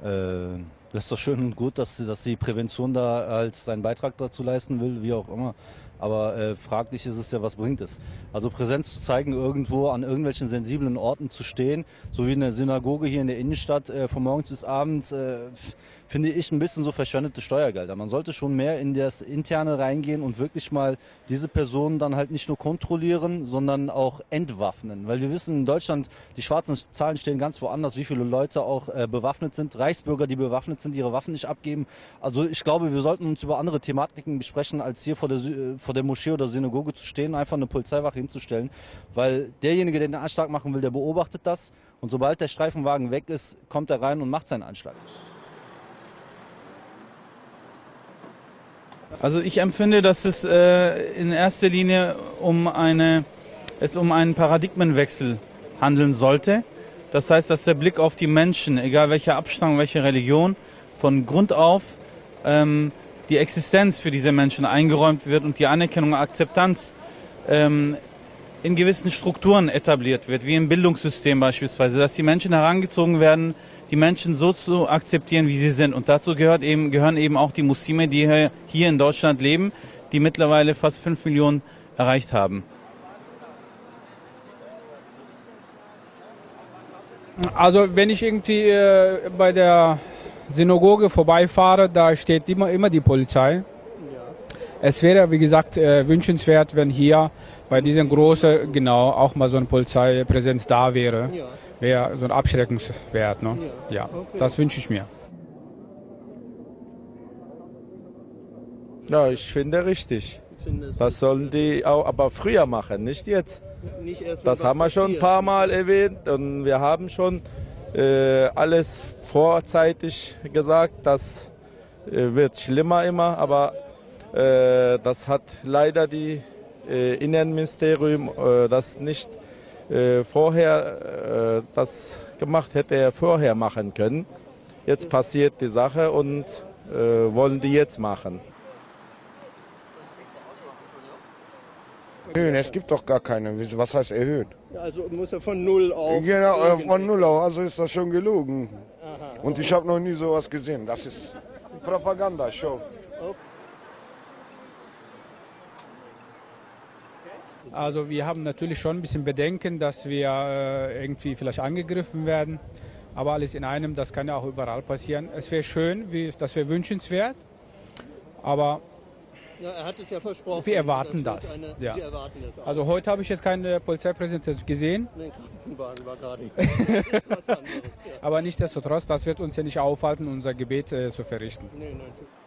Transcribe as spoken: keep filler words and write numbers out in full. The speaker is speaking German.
äh, das ist doch schön und gut, dass, dass die Prävention da halt seinen Beitrag dazu leisten will, wie auch immer. Aber äh, fraglich ist es ja, was bringt es? Also Präsenz zu zeigen, irgendwo an irgendwelchen sensiblen Orten zu stehen, so wie in der Synagoge hier in der Innenstadt, äh, von morgens bis abends, äh, finde ich ein bisschen so verschwendete Steuergelder. Man sollte schon mehr in das Interne reingehen und wirklich mal diese Personen dann halt nicht nur kontrollieren, sondern auch entwaffnen. Weil wir wissen, in Deutschland, die schwarzen Zahlen stehen ganz woanders, wie viele Leute auch äh, bewaffnet sind. Reichsbürger, die bewaffnet sind, ihre Waffen nicht abgeben. Also ich glaube, wir sollten uns über andere Thematiken besprechen, als hier vor der, vor der Moschee oder Synagoge zu stehen, einfach eine Polizeiwache hinzustellen. Weil derjenige, der den Anschlag machen will, der beobachtet das. Und sobald der Streifenwagen weg ist, kommt er rein und macht seinen Anschlag. Also ich empfinde, dass es äh, in erster Linie um eine, es um einen Paradigmenwechsel handeln sollte. Das heißt, dass der Blick auf die Menschen, egal welcher Abstammung, welche Religion, von Grund auf ähm, die Existenz für diese Menschen eingeräumt wird und die Anerkennung und Akzeptanz ähm, in gewissen Strukturen etabliert wird, wie im Bildungssystem beispielsweise, dass die Menschen herangezogen werden, die Menschen so zu akzeptieren, wie sie sind. Und dazu gehört eben, gehören eben auch die Muslime, die hier in Deutschland leben, die mittlerweile fast fünf Millionen erreicht haben. Also wenn ich irgendwie äh, bei der Synagoge vorbeifahre, da steht immer, immer die Polizei. Es wäre, wie gesagt, äh, wünschenswert, wenn hier bei diesen großen, genau, auch mal so eine Polizeipräsenz da wäre. Ja. Wäre so ein Abschreckungswert. Ne? Ja, ja. Okay. Das wünsche ich mir. Ja, ich finde richtig. Ich das sollen die auch aber früher machen, nicht jetzt. Nicht erst, das haben wir schon ein paar Mal erwähnt und wir haben schon äh, alles vorzeitig gesagt. Das äh, wird schlimmer immer, aber äh, das hat leider die äh, Innenministerium äh, das nicht äh, vorher äh, das gemacht, hätte er vorher machen können. Jetzt passiert die Sache und äh, wollen die jetzt machen. Erhöhen, es gibt doch gar keine. Was heißt erhöhen? Ja, also muss er von null auf. Genau, äh, von null auf, also ist das schon gelogen. Aha, und ich habe noch nie sowas gesehen. Das ist Propaganda-Show. Also wir haben natürlich schon ein bisschen Bedenken, dass wir äh, irgendwie vielleicht angegriffen werden. Aber alles in einem, das kann ja auch überall passieren. Es wäre schön, wie, das wäre wünschenswert, aber ja, er hat es ja versprochen. Wir erwarten das. Eine, ja. Sie erwarten das auch. Also heute habe ich jetzt keine Polizeipräsenz gesehen. Nein, Krankenwagen war gerade. Das ist was anderes, ja. Aber nichtsdestotrotz, das wird uns ja nicht aufhalten, unser Gebet äh, zu verrichten. Nee, nein.